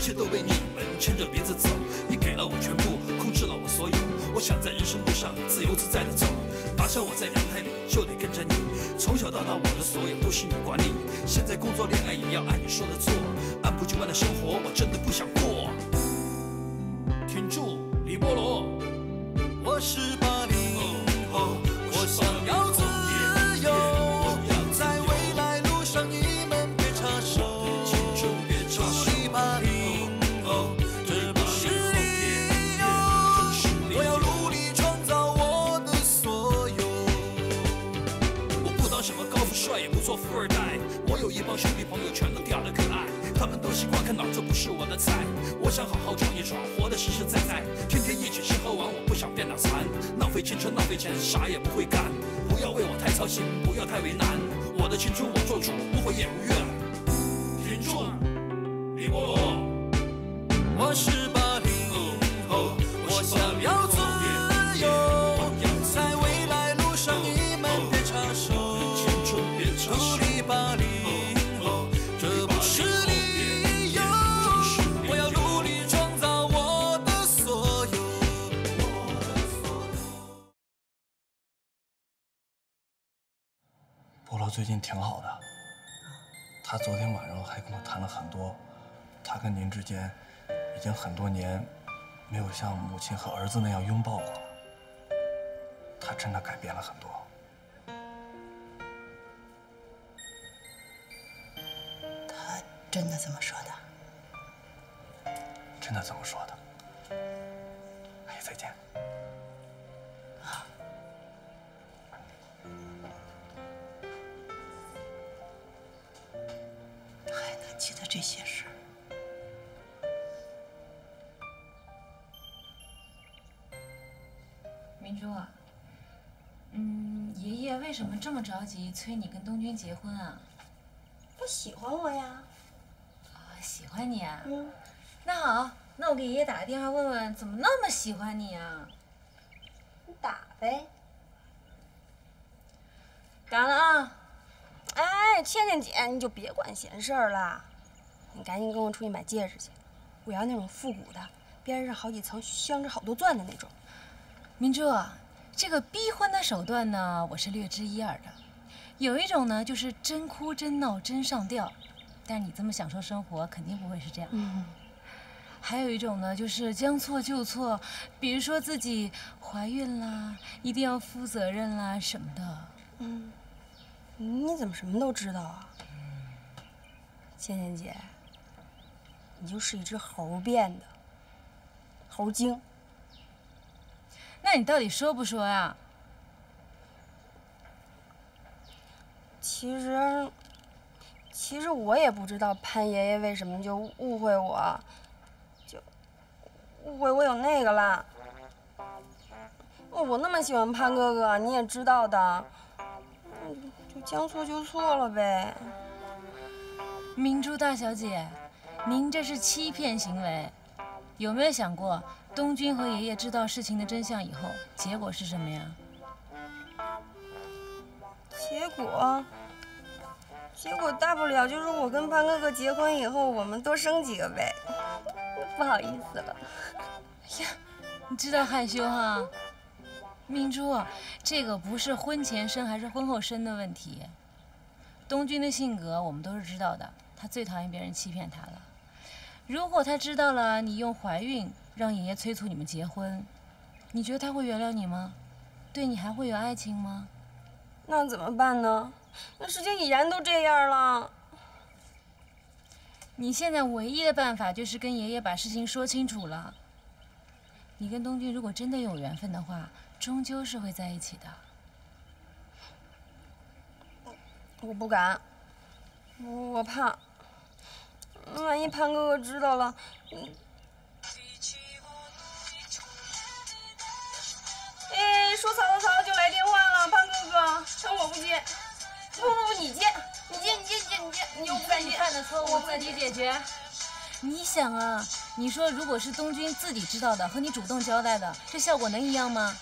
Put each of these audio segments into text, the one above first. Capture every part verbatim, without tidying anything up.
切都被你们牵着鼻子走。你给了我全部，控制了我所有。我想在人生路上自由自在的走，打小我在娘胎里就得跟着你，从小到大我的所有都是你管理。现在工作恋爱也要按你说的做，按部就班的生活我真的不想过。挺住，李波罗，我是八零后，我想要自由，在未来路上你们别插手。祝你八零后，这不是理由，我要努力创造我的所有。我不当什么高富帅，也不做富二代，我有一帮兄弟朋友全都屌得可爱，他们都习惯看哪儿这不是我的菜。我想好好闯一闯，活得实实在在，天天一起吃喝玩，我不想变脑残，浪费青春浪费钱，啥也不会干。不要为我太操心，不要太为难，我的青春我做主，不会也如愿。挺住，李波罗，我是八零后，我想要自由，在未来路上你们别插手。祝你八零后，这不是理由，我要努力创造我的所有。 菠萝最近挺好的，他昨天晚上还跟我谈了很多，他跟您之间已经很多年没有像母亲和儿子那样拥抱过了，他真的改变了很多。 他真的这么说的？ 真的这么说的。哎，再见。 还能记得这些事儿？ 明珠啊，嗯，爷爷为什么这么着急催你跟东君结婚啊？ 他喜欢我呀。 啊，喜欢你啊？ 嗯。 那好，那我给爷爷打个电话问问，怎么那么喜欢你啊？ 你打呗。 打了啊。 哎，倩倩姐，你就别管闲事儿了，你赶紧跟我出去买戒指去，我要那种复古的，边上好几层镶着好多钻的那种。 明珠，这个逼婚的手段呢，我是略知一二的。有一种呢，就是真哭真闹真上吊，但是你这么享受生活，肯定不会是这样。 嗯。 还有一种呢，就是将错就错，比如说自己怀孕啦，一定要负责任啦什么的。 嗯。你怎么什么都知道啊？倩倩姐，你就是一只猴变的，猴精。 那你到底说不说呀？ 其实，其实我也不知道潘爷爷为什么就误会我，就误会我有那个啦。我那么喜欢潘哥哥，你也知道的，嗯，就将错就错了呗。 明珠大小姐，您这是欺骗行为，有没有想过东君和爷爷知道事情的真相以后，结果是什么呀？ 结果，结果大不了就是我跟潘哥哥结婚以后，我们多生几个呗。不好意思了。 哎呀，你知道害羞哈？明珠，这个不是婚前生还是婚后生的问题。东君的性格我们都是知道的，他最讨厌别人欺骗他了。如果他知道了你用怀孕让爷爷催促你们结婚，你觉得他会原谅你吗？对你还会有爱情吗？ 那怎么办呢？那事情已然都这样了。 你现在唯一的办法就是跟爷爷把事情说清楚了。你跟东君如果真的有缘分的话，终究是会在一起的。 我不敢，我我怕，万一潘哥哥知道了，嗯。哎，说曹操操就来电话了，潘哥哥，但我不接。不不不，你接，你接，你接，你接，你接，你又不敢接。 犯的错误自己解决。你想啊，你说如果是东君自己知道的和你主动交代的，这效果能一样吗？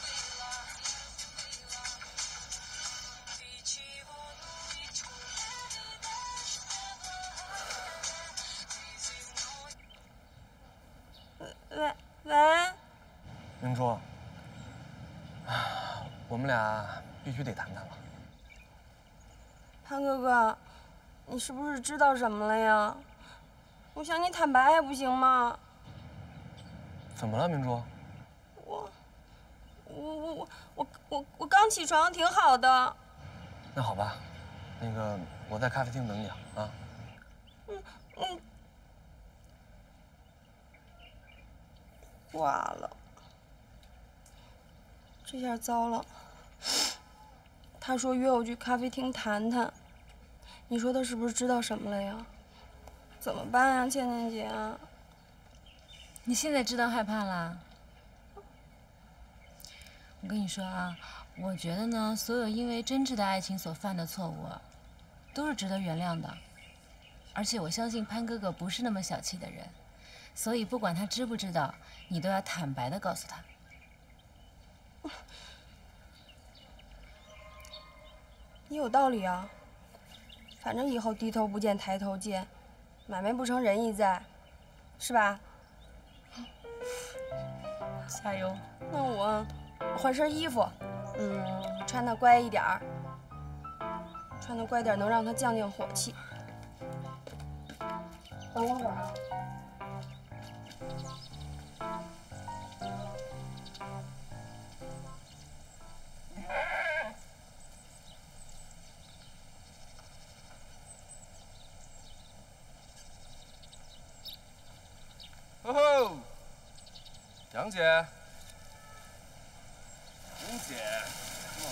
我们俩必须得谈谈了。 潘哥哥，你是不是知道什么了呀？我向你坦白还不行吗？ 怎么了，明珠？ 我，我我我我我我刚起床，挺好的。 那好吧，那个我在咖啡厅等你啊。啊。 嗯嗯。挂了。这下糟了。他说约我去咖啡厅谈谈，你说他是不是知道什么了呀？怎么办呀，倩倩姐？ 你现在知道害怕啦？我跟你说啊，我觉得呢，所有因为真挚的爱情所犯的错误，都是值得原谅的。而且我相信潘哥哥不是那么小气的人，所以不管他知不知道，你都要坦白的告诉他。 你有道理啊。反正以后低头不见抬头见，买卖不成仁义在，是吧？ 加油！ 那我换身衣服，嗯，穿的乖一点儿，穿的乖点儿能让他降降火气。等我会儿啊。 哦吼，杨姐，杨姐，哦，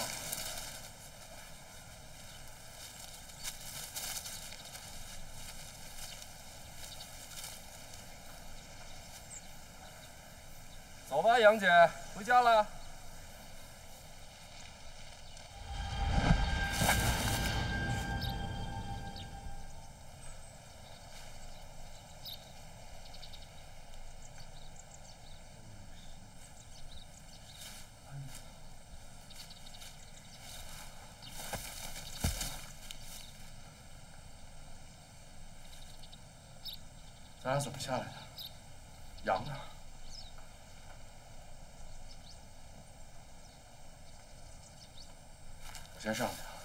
走吧，杨姐，回家了。咱俩怎么下来的？杨呢？我先上去了。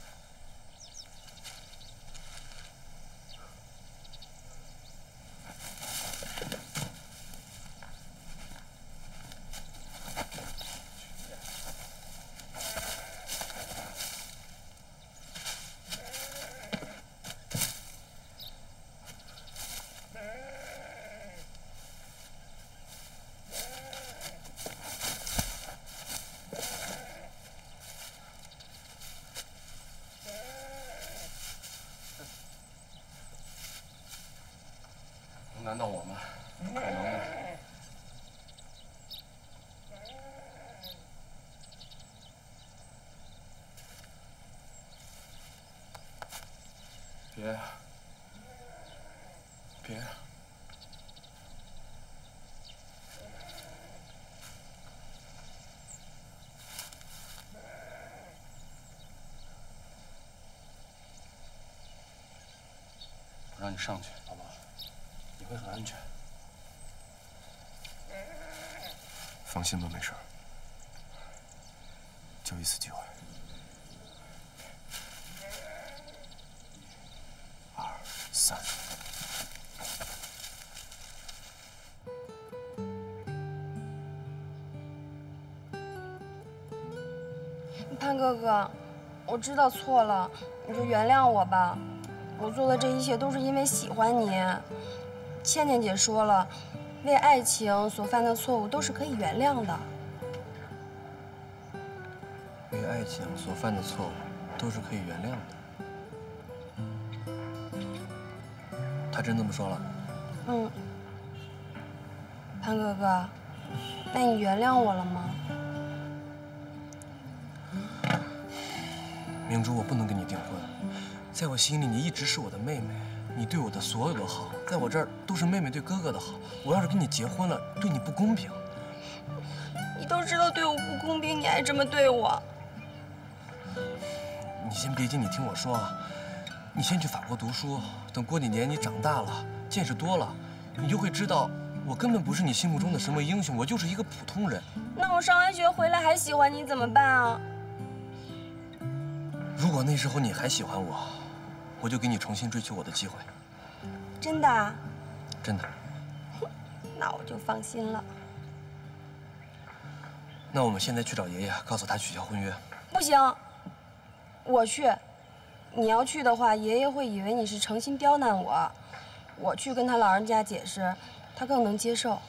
难道我们不可能吗？别，别！我让你上去，好不好？你会很安全。放心吧，没事儿。就一次机会。一、二、三。 潘哥哥，我知道错了，你就原谅我吧。我做的这一切都是因为喜欢你。倩倩姐说了，为爱情所犯的错误都是可以原谅的。 为爱情所犯的错误都是可以原谅的。他真这么说了？ 嗯。潘哥哥，那你原谅我了吗？ 明珠，我不能跟你订婚。在我心里，你一直是我的妹妹，你对我的所有的好，在我这儿都是妹妹对哥哥的好。我要是跟你结婚了，对你不公平。 你都知道对我不公平，你还这么对我。 你先别急，你听我说啊。你先去法国读书，等过几年你长大了，见识多了，你就会知道我根本不是你心目中的什么英雄，我就是一个普通人。 那我上完学回来还喜欢你怎么办啊？ 如果那时候你还喜欢我，我就给你重新追求我的机会。 真的啊？ 真的。 那我就放心了。 那我们现在去找爷爷，告诉他取消婚约。 不行，我去。你要去的话，爷爷会以为你是诚心刁难我。我去跟他老人家解释，他更能接受。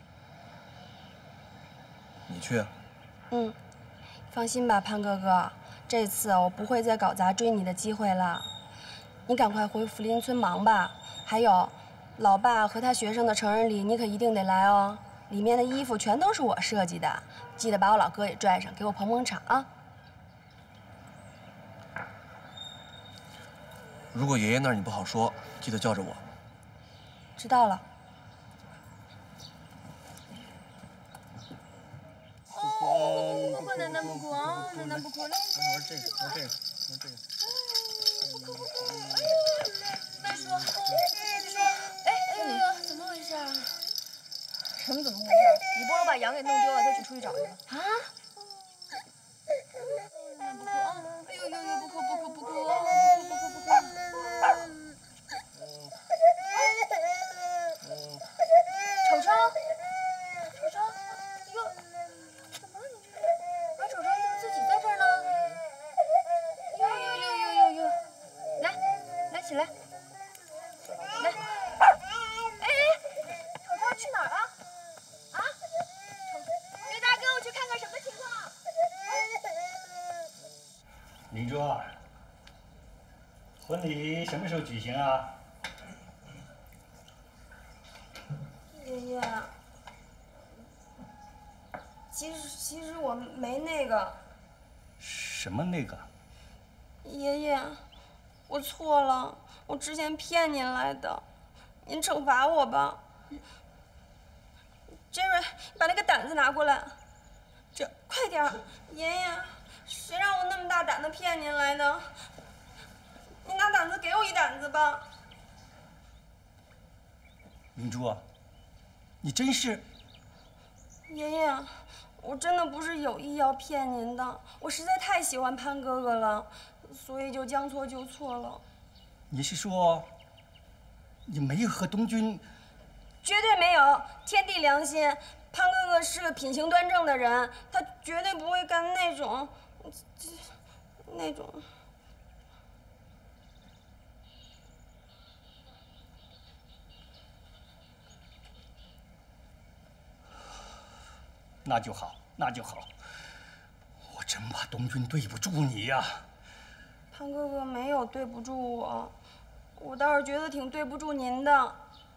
你去？ 嗯，放心吧，潘哥哥，这次我不会再搞砸追你的机会了。你赶快回福林村忙吧。还有，老爸和他学生的成人礼，你可一定得来哦。里面的衣服全都是我设计的，记得把我老哥也拽上，给我捧捧场啊。 如果爷爷那儿你不好说，记得叫着我。 知道了。哦，不哭，楠楠不哭啊，楠楠不哭，来。 我这个，我这个，我这个。 不哭不哭，哎呀，再说，再说，哎哎呀，怎么回事啊？ 什么怎么回事？你波罗把羊给弄丢了，他去出去找去了。 啊？不哭啊！哎呦呦呦，不哭不哭不哭，不哭不哭不哭。 瞅瞅，瞅瞅，哟，怎么了你这是？啊，瞅瞅，你怎么自己在这儿呢？呦呦呦呦呦呦，来，来起来，来。哎哎，瞅瞅去哪儿了？啊？瞅，刘大跟我去看看什么情况？ 明珠啊，婚礼什么时候举行啊？ 爷爷，其实其实我没那个。 什么那个？ 爷爷，我错了，我之前骗您来的，您惩罚我吧。杰瑞，把那个胆子拿过来。这，快点儿，爷爷，谁让我那么大胆子骗您来的？您拿胆子给我一胆子吧。 明珠啊，你真是…… 爷爷，我真的不是有意要骗您的，我实在太喜欢潘哥哥了，所以就将错就错了。 你是说，你没有和东君？ 绝对没有，天地良心，潘哥哥是个品行端正的人，他绝对不会干那种，那种。 那就好，那就好。我真怕东君对不住你呀。 潘哥哥没有对不住我，我倒是觉得挺对不住您的。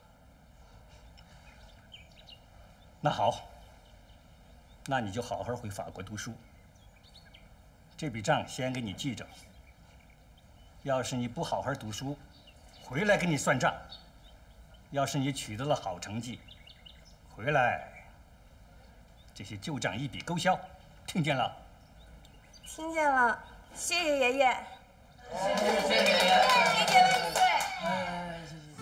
那好，那你就好好回法国读书。这笔账先给你记着。要是你不好好读书，回来给你算账。要是你取得了好成绩，回来。这些旧账一笔勾销，听见了？ 听见了，谢谢爷爷。 谢谢爷爷，爷爷万岁！ 哎，谢谢。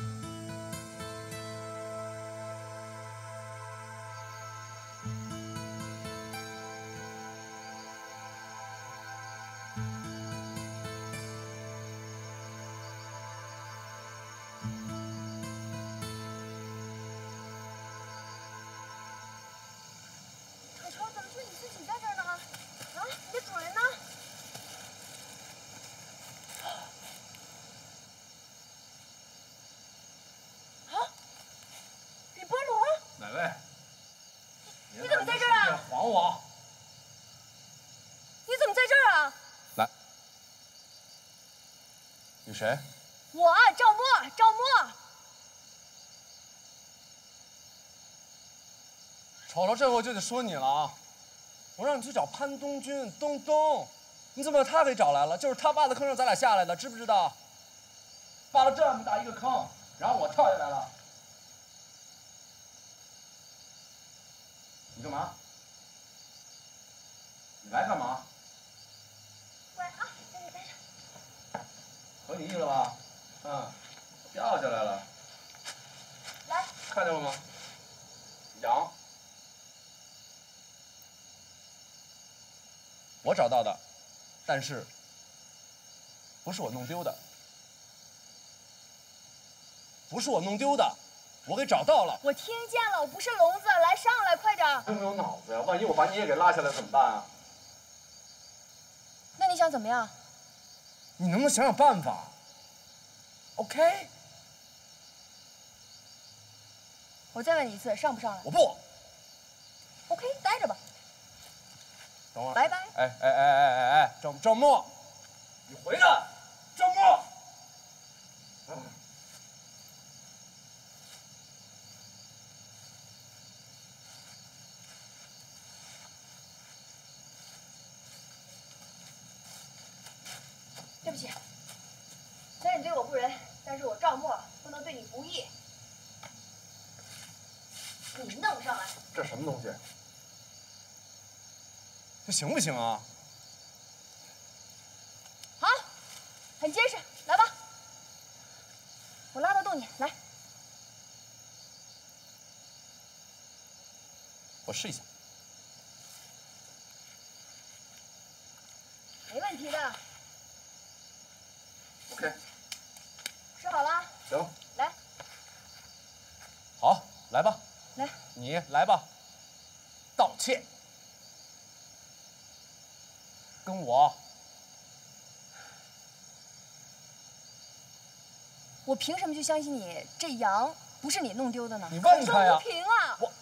瞅瞅，怎么就你自己在这儿呢？啊，你的主人呢？啊，李波罗， 哪位？ 你怎么在这儿啊？ 还我！ 你怎么在这儿啊？ 来，你谁？ 我赵沫，赵沫。 瞅瞅，这回就得说你了啊！我让你去找潘东君，东东，你怎么把他给找来了？就是他挖的坑让咱俩下来的，知不知道？挖了这么大一个坑，然后我跳下来了。你干嘛？你来干嘛？ 乖啊，给你带上。 合你意了吧？嗯，掉下来了。 来， 看见了吗？ 我找到的，但是不是我弄丢的，不是我弄丢的，我给找到了。 我听见了，我不是聋子，来上来，快点！ 有没有脑子呀？万一我把你也给拉下来怎么办啊？ 那你想怎么样？ 你能不能想想办法 ？OK？ 我再问你一次，上不上来？ 我不。 OK， 待着吧。 等会儿。 拜拜。 哎哎哎哎哎哎，赵赵默，你回来，赵默。 对不起，虽然你对我不仁，但是我赵默不能对你不义。你弄上来！ 这什么东西？这行不行啊？ 好，很结实，来吧，我拉得动你，来。 我试一下。 没问题的。 OK。 试好了？ 行。 来。 好，来吧。 来。 你来吧。道歉。跟我。 我凭什么就相信你这羊不是你弄丢的呢？ 你问他呀。 口说无凭啊！ 我。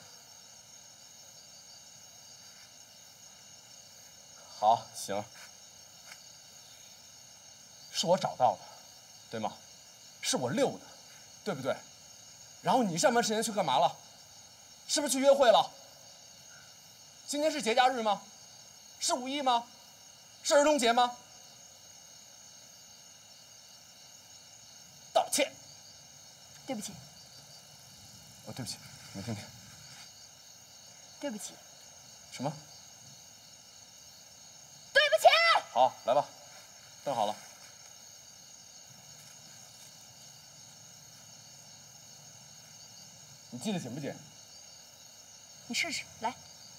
好，行。是我找到的，对吗？是我溜的，对不对？然后你上班时间去干嘛了？是不是去约会了？今天是节假日吗？是五一吗？是儿童节吗？道歉。 对不起。 哦，对不起，没听见。 对不起。 什么？ 对不起。 好，来吧，瞪好了。你记得紧不紧？ 你试试，来。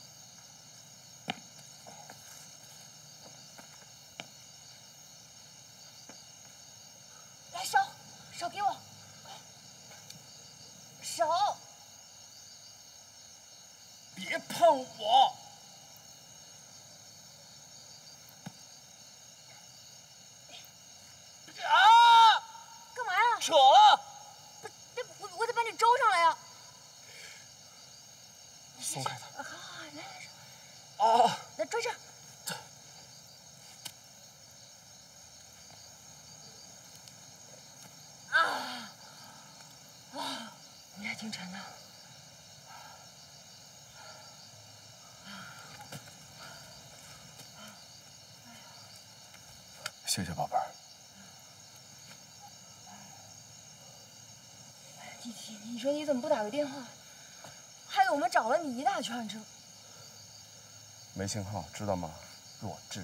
来，手，手给我。手。 别碰我！啊！ 干嘛呀？ 扯了！ 不，这我我得把你周上来呀。 松开他！ 好好，来来手。 啊！ 来追这儿。啊啊！你还挺沉的。 谢谢宝贝儿。 弟弟，你说你怎么不打个电话？害得我们找了你一大圈，这。 没信号，知道吗？弱智。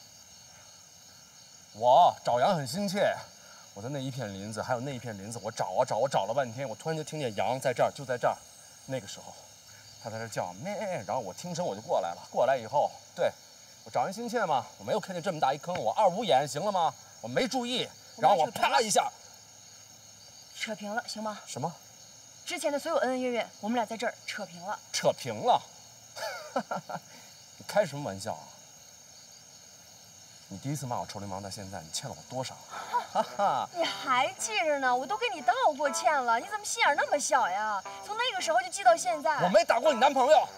我找羊很心切，我在那一片林子，还有那一片林子，我找啊找，我找了半天，我突然就听见羊在这儿，就在这儿。那个时候，它在这叫咩，然后我听声我就过来了。过来以后，对，我找人心切嘛，我没有看见这么大一坑，我二五眼行了吗？我没注意，然后我啪一下， 扯平了，行吗？ 什么？ 之前的所有恩恩怨怨，我们俩在这儿扯平了。 扯平了？你开什么玩笑啊？你第一次骂我臭流氓到现在，你欠了我多少？哈哈！ 你还记着呢？我都给你道过歉了，你怎么心眼那么小呀？从那个时候就记到现在。 我没打过你男朋友。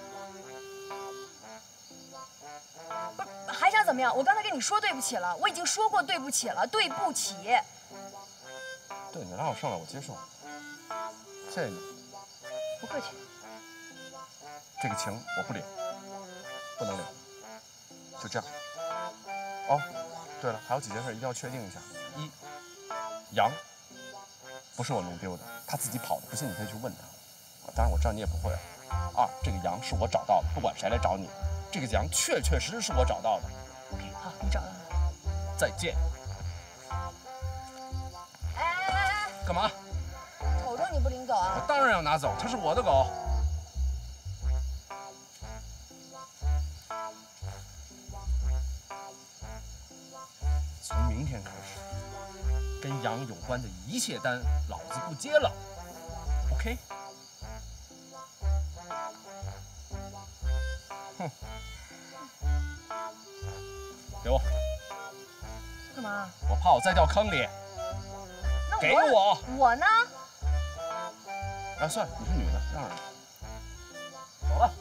不是，还想怎么样？我刚才跟你说对不起了，我已经说过对不起了，对不起。 对，你拉我上来，我接受。谢谢你。 不客气。 这个情我不领，不能领，就这样。哦，对了，还有几件事一定要确定一下：一，羊不是我弄丢的，他自己跑的，不信你可以去问他。当然我知道你也不会。二，这个羊是我找到的，不管谁来找你，这个羊确确实实是我找到的。 OK， 好，你找到了。 再见。 哎哎哎哎！ 干嘛？ 瞅瞅你不领走啊？ 我当然要拿走，它是我的狗。 从明天开始，跟羊有关的一切单，老子不接了。OK？ 哼，给我。 干嘛？ 我怕我再掉坑里。 那给我。 我呢？ 啊，算了，你是女的，让让。走了。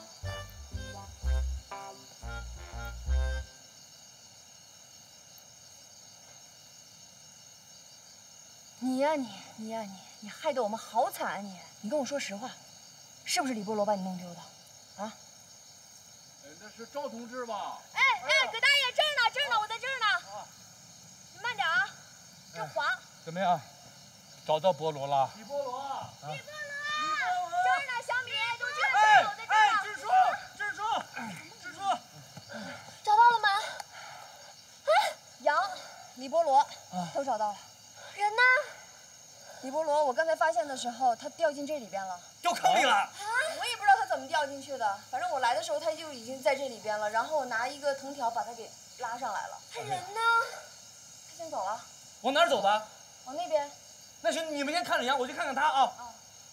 你呀、啊、你，你呀、啊、你，你害得我们好惨啊你！你跟我说实话，是不是李波罗把你弄丢的？啊？ 那是赵同志吧？ 哎哎，葛大爷这儿呢，这儿呢，我在这儿呢。啊、你慢点啊，这滑。哎、 怎么样？找到波罗了？ 李波罗，啊、李波罗，这儿呢，小米，都这儿，这儿，我在这儿呢。 哎，支书，支书，支书， 找到了吗？哎，羊，李波罗，啊、都找到了。人呢？李波罗，我刚才发现的时候，他掉进这里边了， 掉坑里了。啊！ 我也不知道他怎么掉进去的，反正我来的时候他就已经在这里边了，然后我拿一个藤条把他给拉上来了。他人呢？他先走了。 往哪儿走的？ 往那边。 那行，你们先看着羊，我去看看他啊。啊。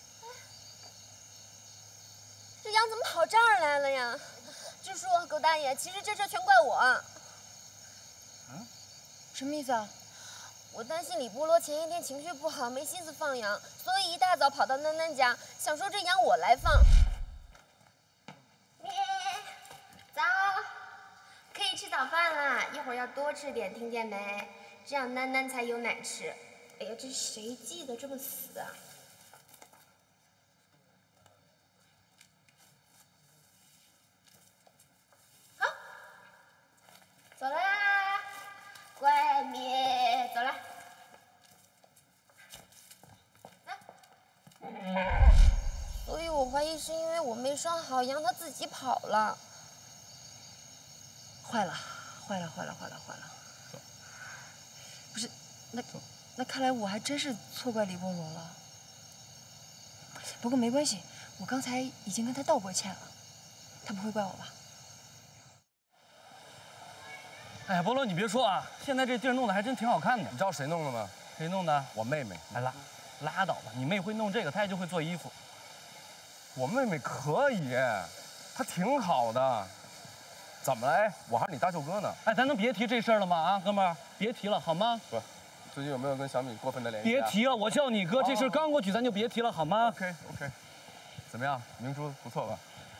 这羊怎么跑这儿来了呀？支书，狗大爷，其实这事全怪我。嗯？什么意思啊？我担心李波罗前一天情绪不好，没心思放羊，所以一大早跑到囡囡家，想说这羊我来放。咩，早，可以吃早饭啦，一会儿要多吃点，听见没？这样囡囡才有奶吃。哎呀，这谁记得这么死啊？好，走啦。乖咪，走了。所以我怀疑是因为我没拴好，羊它自己跑了。坏了，坏了，坏了，坏了，坏了！不是，那那看来我还真是错怪李波罗了。不过没关系，我刚才已经跟他道过歉了，他不会怪我吧？ 哎呀，波罗，你别说啊，现在这地儿弄得还真挺好看的。 你知道谁弄的吗？ 谁弄的？ 我妹妹。 哎拉，拉倒吧，你妹会弄这个，她也就会做衣服。 我妹妹可以，她挺好的。怎么了？哎，我还是你大舅哥呢。 哎，咱能别提这事儿了吗？啊，哥们儿，别提了好吗？ 不，最近有没有跟小米过分的联系、 啊？别提了，我叫你哥，这事刚过去，咱就别提了好吗 ？OK OK， 怎么样，明珠不错吧？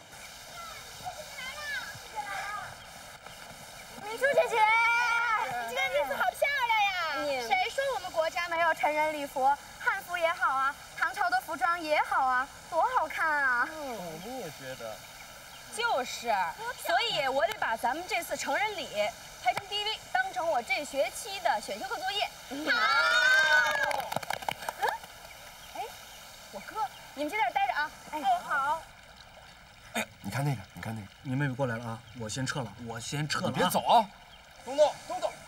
明珠姐姐，你这个衣服好漂亮呀！谁说我们国家没有成人礼服？汉服也好啊，唐朝的服装也好啊，多好看啊！ 嗯，我们也觉得。 就是，所以我得把咱们这次成人礼拍成 D V， 当成我这学期的选修课作业。好。嗯。哎，我哥，你们就在这待着啊。哎，好。 哎，你看那个，你看那个， 你妹妹过来了啊！我先撤了，我先撤了、啊。 你别走啊！东东，东东。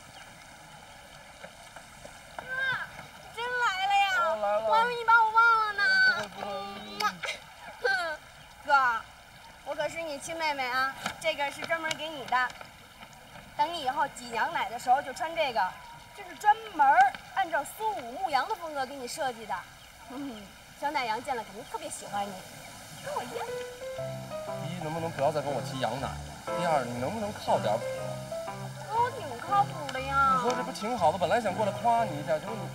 哥，你真来了呀！ 我来了。 我还以为你把我忘了呢。 不不不。哼，哥。我可是你亲妹妹啊，这个是专门给你的。等你以后挤羊奶的时候就穿这个，这是专门按照苏武牧羊的风格给你设计的。嗯，小奶羊见了肯定特别喜欢你，跟我一样。 第一，能不能不要再跟我提羊奶？第二，你能不能靠点谱？ 哥，我挺靠谱的呀。 你说这不挺好的？本来想过来夸你一下，结果你……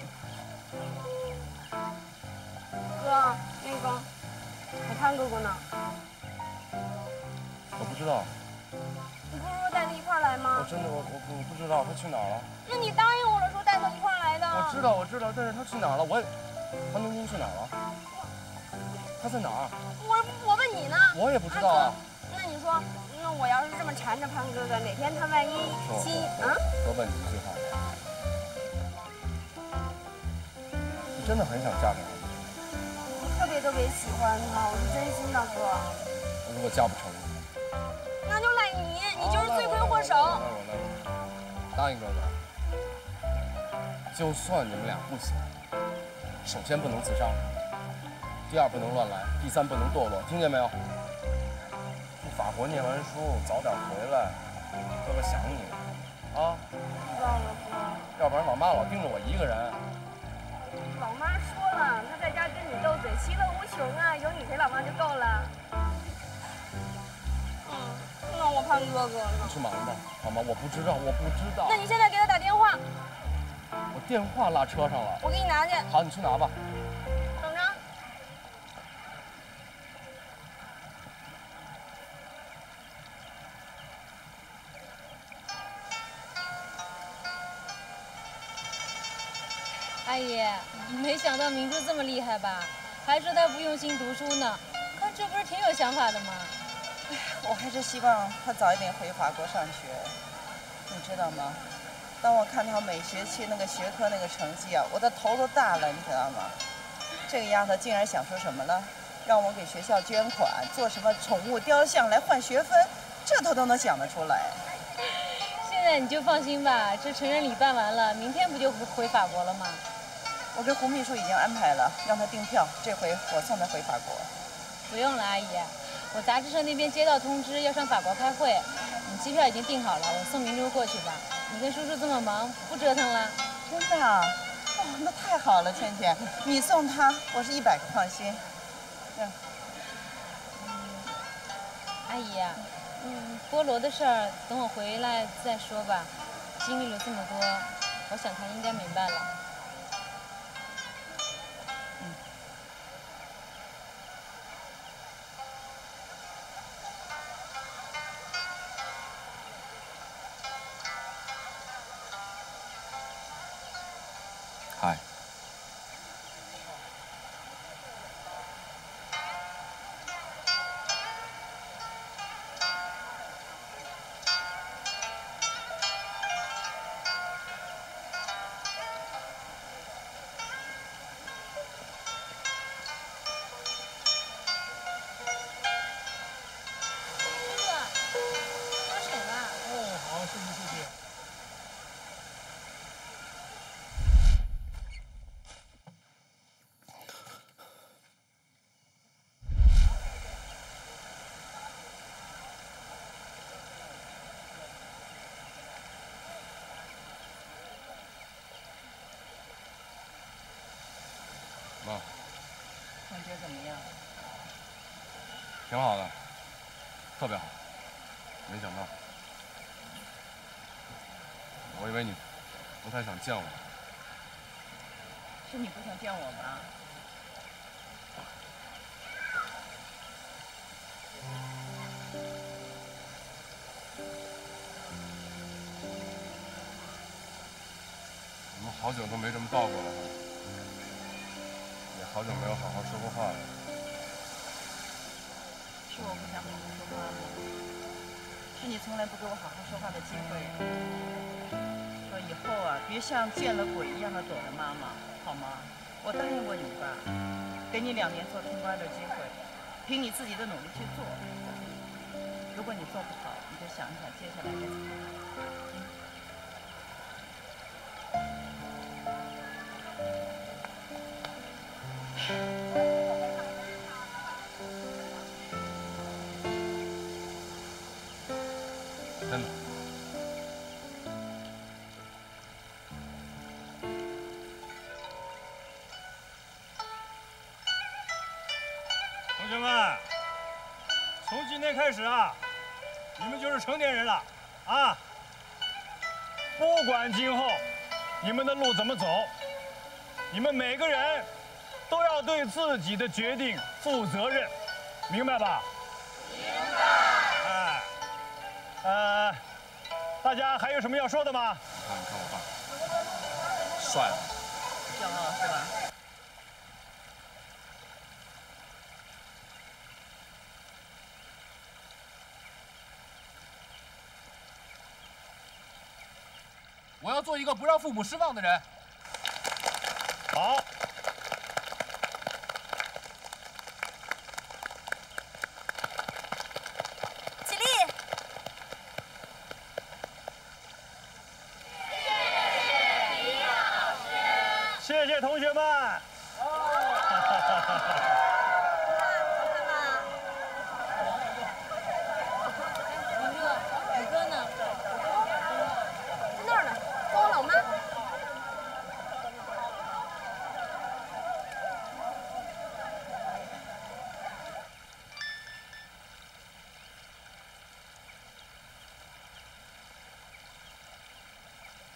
哥，那个，我潘哥哥呢？ 我不知道。 你不是说带他一块儿来吗？ 我真的我我我不知道他去哪儿了。 那你答应我了，说带他一块儿来的。 我知道我知道，但是他去哪儿了？我也，潘东东去哪儿了？他在哪儿？ 我我问你呢。 我也不知道啊。 那你说，那我要是这么缠着潘哥哥，哪天他万一心啊？ 多问你一句话，你真的很想嫁给他？ 我特别特别喜欢他，我是真心的哥。 如果嫁不成？ 那就赖你，你就是罪魁祸首。 那我那我答应哥哥，就算你们俩不行，首先不能自杀，第二不能乱来，第三不能堕落，听见没有？去法国念完书，早点回来，哥哥想你啊。 知道了，哥。 要不然老妈老盯着我一个人。 老妈说了，她在家跟你斗嘴，其乐无穷啊，有你陪老妈就够了。嗯，那我盼哥哥呢？ 你去忙吧，好吗？我不知道，我不知道。 那你现在给他打电话。 我电话落车上了。 我给你拿去。 好，你去拿吧。 等着。 阿姨，没想到明珠这么厉害吧？还说她不用心读书呢，看这不是挺有想法的吗？ 哎，我还是希望她早一点回法国上学。你知道吗？当我看她每学期那个学科那个成绩啊，我的头都大了，你知道吗？这个丫头竟然想说什么呢？让我给学校捐款，做什么宠物雕像来换学分，这她都能想得出来。 现在你就放心吧，这成人礼办完了，明天不就回法国了吗？ 我跟胡秘书已经安排了，让他订票，这回我送他回法国。 不用了，阿姨，我杂志社那边接到通知要上法国开会，你机票已经订好了，我送明珠过去吧。你跟叔叔这么忙，不折腾了？ 真的啊？哦，那太好了，倩倩，你送他，我是一百个放心。嗯。 阿姨，嗯，菠萝的事儿等我回来再说吧。经历了这么多，我想他应该明白了。 嗨。妈， 感觉怎么样？ 挺好的，特别好。没想到，我以为你不太想见我。 是你不想见我吗？ 我们好久都没这么抱过了，也好久没有好好说过话了。 是我不想好好说话吗？是你从来不给我好好说话的机会。说以后啊，别像见了鬼一样的躲着妈妈，好吗？我答应过你吧，给你两年做通关的机会，凭你自己的努力去做。如果你做不好，你就想一想接下来该怎么办。 真的。 同学们，从今天开始啊，你们就是成年人了啊！不管今后你们的路怎么走，你们每个人都要对自己的决定负责任，明白吧？明白。哎，呃，大家还有什么要说的吗？ 你看，你看我爸，帅了， 骄傲是吧？ 我要做一个不让父母失望的人。 好。 起立。 谢谢同学们。 明珠，你哥呢？ 在那儿呢，跟我老妈。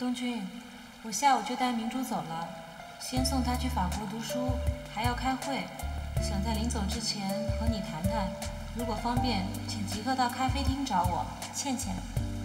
东君，我下午就带明珠走了，先送她去法国读书，还要开会，想在临走之前和你谈谈。如果方便，请即刻到咖啡厅找我，倩倩。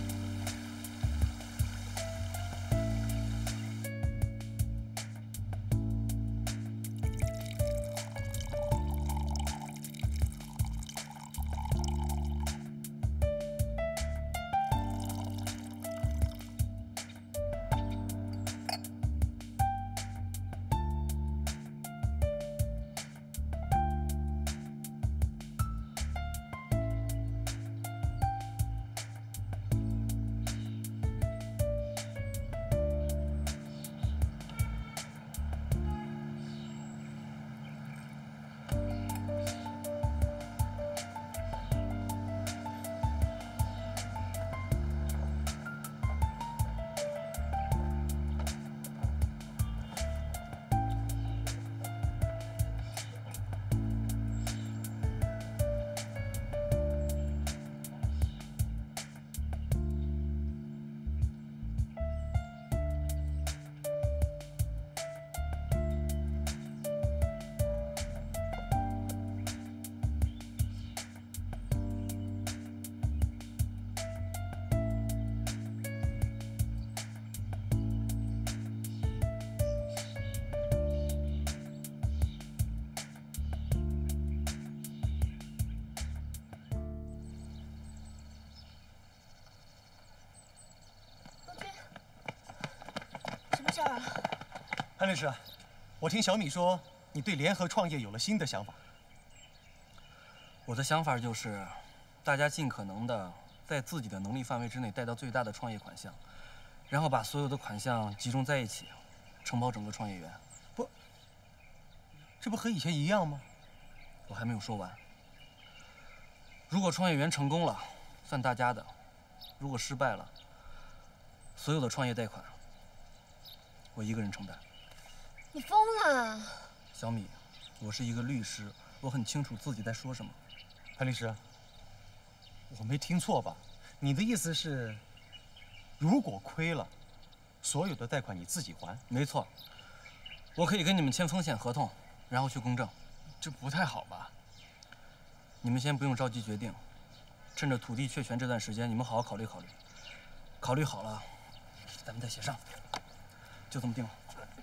潘律师，我听小米说你对联合创业有了新的想法。 我的想法就是，大家尽可能的在自己的能力范围之内带到最大的创业款项，然后把所有的款项集中在一起，承包整个创业园。 不，这不和以前一样吗？ 我还没有说完。如果创业园成功了，算大家的；如果失败了，所有的创业贷款我一个人承担。 你疯了！ 小米，我是一个律师，我很清楚自己在说什么。 潘律师，我没听错吧？你的意思是，如果亏了，所有的贷款你自己还？ 没错，我可以跟你们签风险合同，然后去公证。 这不太好吧？ 你们先不用着急决定，趁着土地确权这段时间，你们好好考虑考虑。考虑好了，咱们再协商。就这么定了。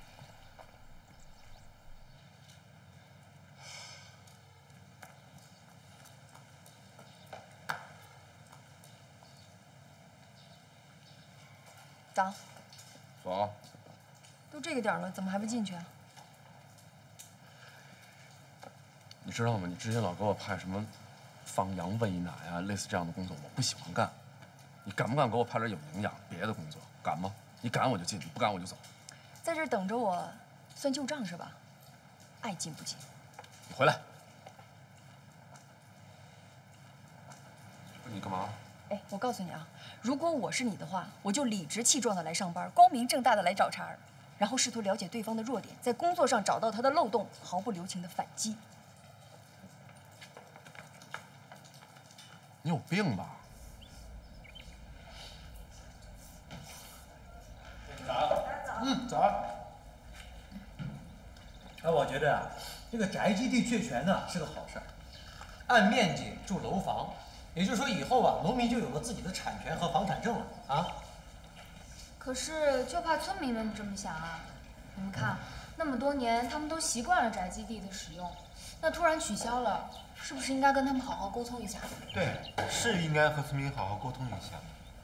早。 早。 都这个点了，怎么还不进去啊？ 你知道吗？你之前老给我派什么放羊喂奶啊，类似这样的工作，我不喜欢干。你敢不敢给我派点有营养别的工作？敢吗？你敢我就进，你不敢我就走。 在这儿等着我算旧账是吧？爱进不进。 你回来。你干嘛？ 哎，我告诉你啊，如果我是你的话，我就理直气壮的来上班，光明正大的来找茬儿，然后试图了解对方的弱点，在工作上找到他的漏洞，毫不留情的反击。 你有病吧？ 早。嗯，早。哎，我觉着啊，这个宅基地确权呢是个好事儿，按面积住楼房，也就是说以后啊，农民就有了自己的产权和房产证了啊。 可是就怕村民们不这么想啊！你们看，那么多年他们都习惯了宅基地的使用，那突然取消了，是不是应该跟他们好好沟通一下？ 对，是应该和村民好好沟通一下。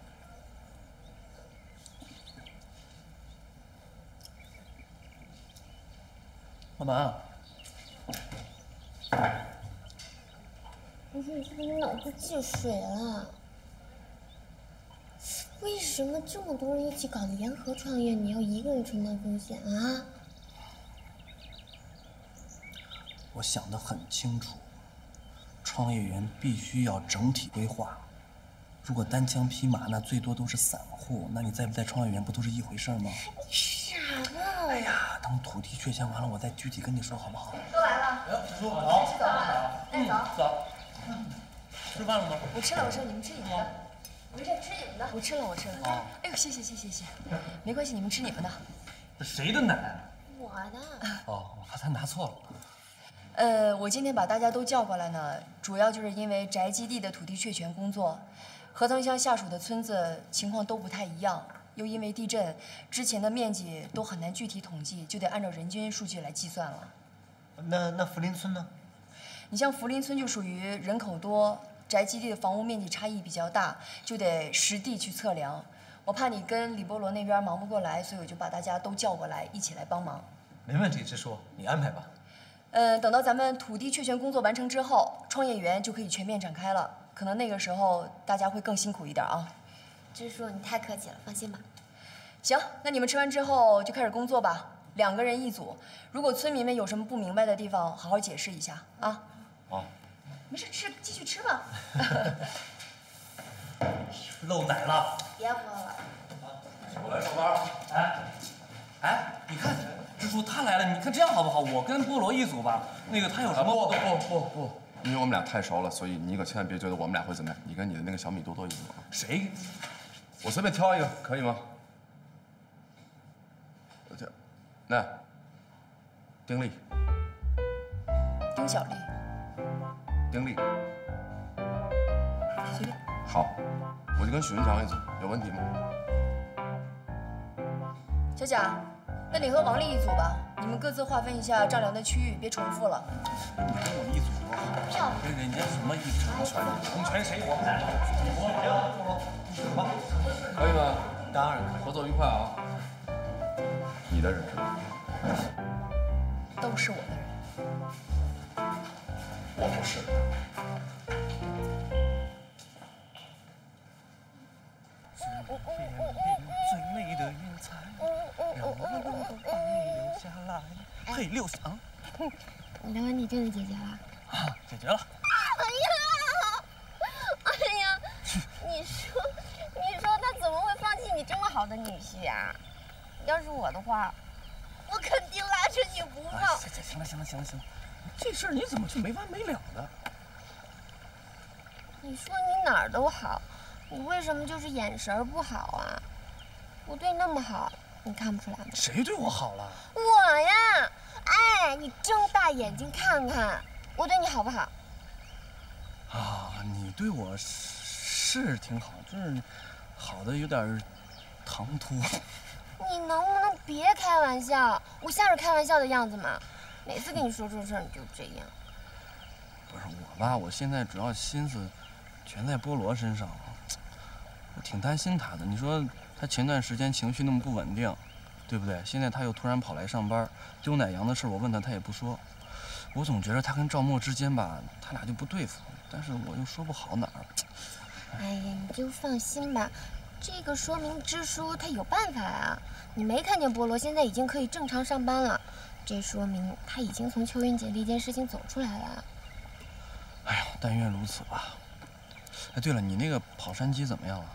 干嘛？ 不是，是不是脑子进水了？为什么这么多人一起搞联合创业，你要一个人承担风险啊？ 我想得很清楚，创业园必须要整体规划。如果单枪匹马，那最多都是散户，那你在不在创业园不都是一回事吗？ 你傻了！ 哎呀，等土地确权完了，我再具体跟你说好不好？ 都来了。 哎，小叔早。 哎，走。 早。吃饭了吗？ 我吃了，我吃了，你们吃你们的。 没事，吃你们的。 我吃了，我吃了。 哦哎呦，谢谢谢谢谢谢，没关系，你们吃你们的。 这谁的奶？ 我的。 哦，我怕他拿错了。 呃，我今天把大家都叫过来呢，主要就是因为宅基地的土地确权工作，河塘乡下属的村子情况都不太一样，又因为地震，之前的面积都很难具体统计，就得按照人均数据来计算了。 那那福林村呢？ 你像福林村就属于人口多，宅基地的房屋面积差异比较大，就得实地去测量。我怕你跟李波罗那边忙不过来，所以我就把大家都叫过来，一起来帮忙。 没问题，支书，你安排吧。 呃，等到咱们土地确权工作完成之后，创业园就可以全面展开了。可能那个时候大家会更辛苦一点啊。 支书，你太客气了，放心吧。 行，那你们吃完之后就开始工作吧，两个人一组。如果村民们有什么不明白的地方，好好解释一下啊。 好。 没事，吃，继续吃吧。 漏奶了。 别喝了。 我来上班。 哎，哎，你看，支书他来了，你看这样好不好？我跟菠萝一组吧。那个他有什么？ 不不不不，因为我们俩太熟了，所以你可千万别觉得我们俩会怎么样。你跟你的那个小米多多一组啊。 谁？ 我随便挑一个，可以吗？我这，那，丁力。 丁小丽。 丁力。 随便。 好，我就跟许文强一组，有问题吗？ 小贾，那你和王丽一组吧，你们各自划分一下丈量的区域，别重复了。 你跟我一组多好，跟人家什么一成全，成全谁我们俩。你我别了，菠萝，好， 可以吗？ 当然可以。 合作愉快啊！你的人是吧？ 都是我的人。 我不是。 最美的云彩，让我们都把你留下来。嘿，六想。 你的问题真的解决了？ 啊，解决了。 哎呀，哎呀，你说，你说他怎么会放弃你这么好的女婿啊？要是我的话，我肯定拉着你不放。 行行行了行了行了行了，这事儿你怎么就没完没了的？ 你说你哪儿都好，你为什么就是眼神不好啊？我对你那么好，你看不出来吗？ 谁对我好了？ 我呀，哎，你睁大眼睛看看，我对你好不好？ 啊，你对我是是挺好，就是好的有点唐突。 你能不能别开玩笑？我像是开玩笑的样子吗？每次跟你说这事儿，你就这样。 不是我吧？我现在主要心思全在菠萝身上，我挺担心他的。你说他前段时间情绪那么不稳定，对不对？现在他又突然跑来上班，丢奶羊的事我问他他也不说。我总觉得他跟赵默之间吧，他俩就不对付，但是我又说不好哪儿。 哎呀，你就放心吧，这个说明支书他有办法啊。你没看见菠萝现在已经可以正常上班了，这说明他已经从秋云姐这件事情走出来了。 哎呦，但愿如此吧。哎，对了，你那个跑山鸡怎么样了？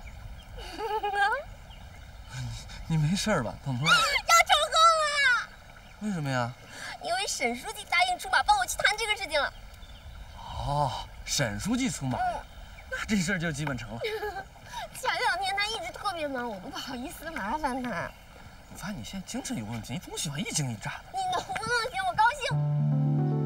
你没事吧？怎么了？ 要成功了！ 为什么呀？ 因为沈书记答应出马帮我去谈这个事情了。 哦，沈书记出马了，嗯、那这事儿就基本成了。 前两天他一直特别忙，我都不好意思麻烦他。 我发现你现在精神有问题，你总喜欢一惊一乍的。 你能不能行？我高兴。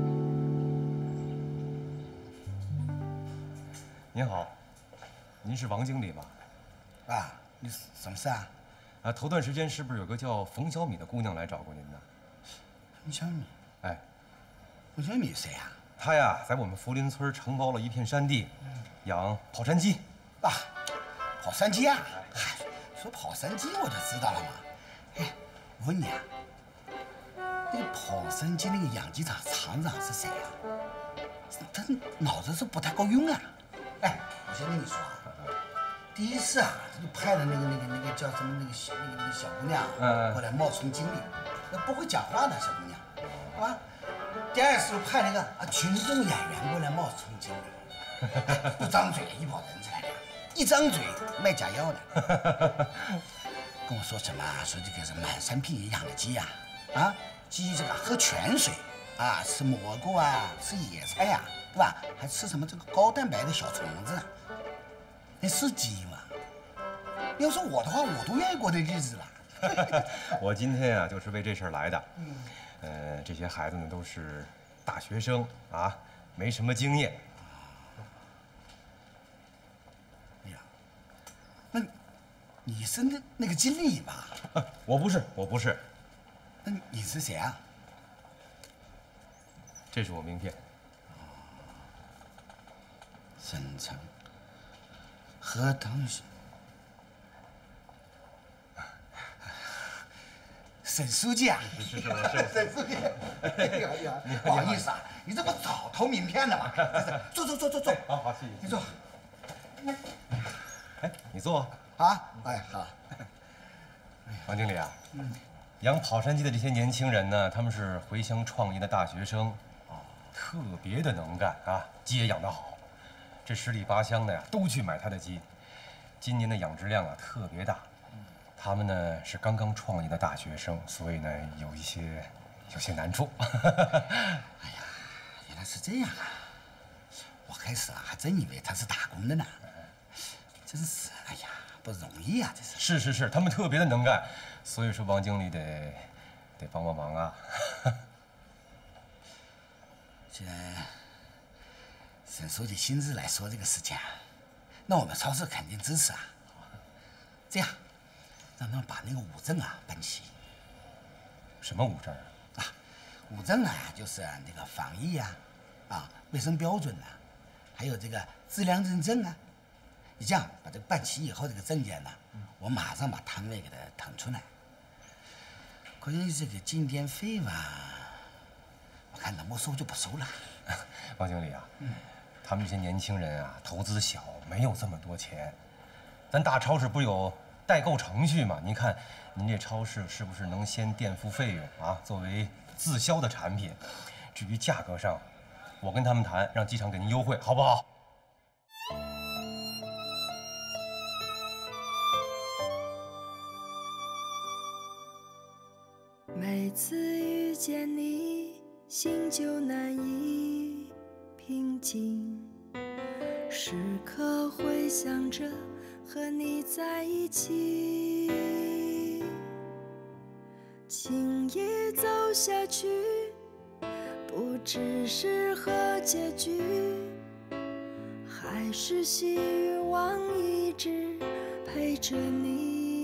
您好，您是王经理吧？ 啊，你什么事啊？ 啊，头段时间是不是有个叫冯小米的姑娘来找过您呢？ 冯小米？ 哎， 冯小米谁呀？ 她呀，在我们福林村承包了一片山地，养跑山鸡。 啊，跑山鸡啊？嗨，说跑山鸡我就知道了嘛。哎，我问你啊，那个跑山鸡那个养鸡场厂长是谁啊？他脑子是不太够用啊。哎，我先跟你说啊，第一次啊，他就派了那个那个那个叫什么那个小那个那个小姑娘过来冒充经理，那不会讲话的小姑娘，是吧？第二次又派了一个啊群众演员过来冒充经理，不张嘴一跑人才，一张嘴卖假药的，跟我说什么啊？说这个是满山遍野养的鸡呀，啊，鸡这个喝泉水啊，吃蘑菇啊，吃野菜呀、啊，对吧？还吃什么这个高蛋白的小虫子，那是鸡吗？ 要是我的话，我都愿意过这日子了。 我今天啊，就是为这事儿来的。嗯，呃，这些孩子呢都是大学生啊，没什么经验。 哎呀，那你是那那个经理吧？ 啊，我不是，我不是。 那你是谁啊？ 这是我名片。 沈城，何同学。 沈书记啊， 是是是，我是沈书记。哎呀呀，不好意思啊，你这不早投名片了吗？坐坐坐坐坐。 好好，谢谢。 你坐。 哎，你坐。 啊，哎好。 王经理啊，嗯，养跑山鸡的这些年轻人呢，他们是回乡创业的大学生，啊，特别的能干啊，鸡也养得好。这十里八乡的呀，都去买他的鸡。今年的养殖量啊，特别大。 他们呢是刚刚创业的大学生，所以呢有一些有些难处。 哎呀，原来是这样啊！我开始啊还真以为他是打工的呢。真是，哎呀，不容易啊，这是。 是是是，他们特别的能干，所以说王经理得得帮帮忙啊。 既然沈书记亲自来说这个事情啊，那我们超市肯定支持啊。这样。 让他们把那个五证啊办齐。 什么五证啊？ 啊，五证啊，就是那个防疫啊，啊，卫生标准啊，还有这个质量认证啊。你这样把这个办齐以后，这个证件呢，嗯、我马上把摊位给它腾出来。关于这个进店费吧，我看能不收就不收了。 王经理啊，嗯、他们这些年轻人啊，投资小，没有这么多钱。咱大超市不有？ 代购程序嘛，您看，您这超市是不是能先垫付费用啊？作为自销的产品，至于价格上，我跟他们谈，让机场给您优惠，好不好？ 每次遇见你，心就难以平静，时刻回想着。 和你在一起，轻易走下去，不只是和结局，还是希望一直陪着你。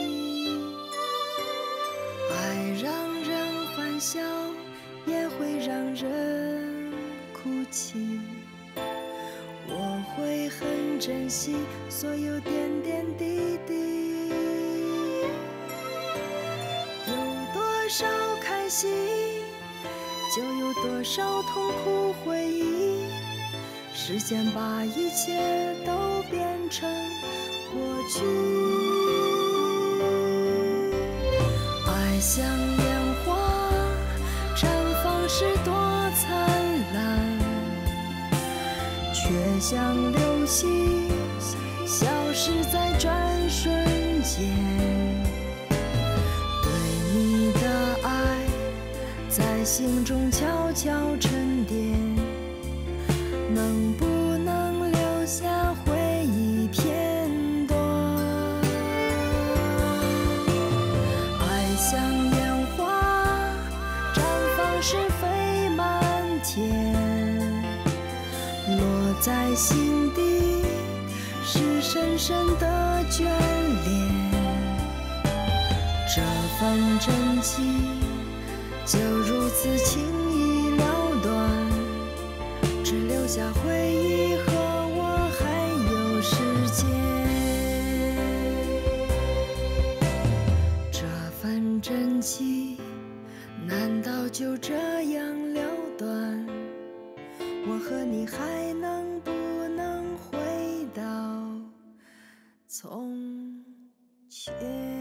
爱让人欢笑，也会让人哭泣。 我会很珍惜所有点点滴滴，有多少开心，就有多少痛苦回忆。时间把一切都变成过去，爱像烟花，绽放时多灿烂。 却像流星，消失在转瞬间。对你的爱，在心中悄悄沉淀，能不能留下回忆片段？爱像烟花，绽放时飞满天。 落在心底，是深深的眷恋。这份真情就如此轻易了断，只留下回忆和我还有时间。这份真情难道就这样了断？ 我和你还能不能回到从前？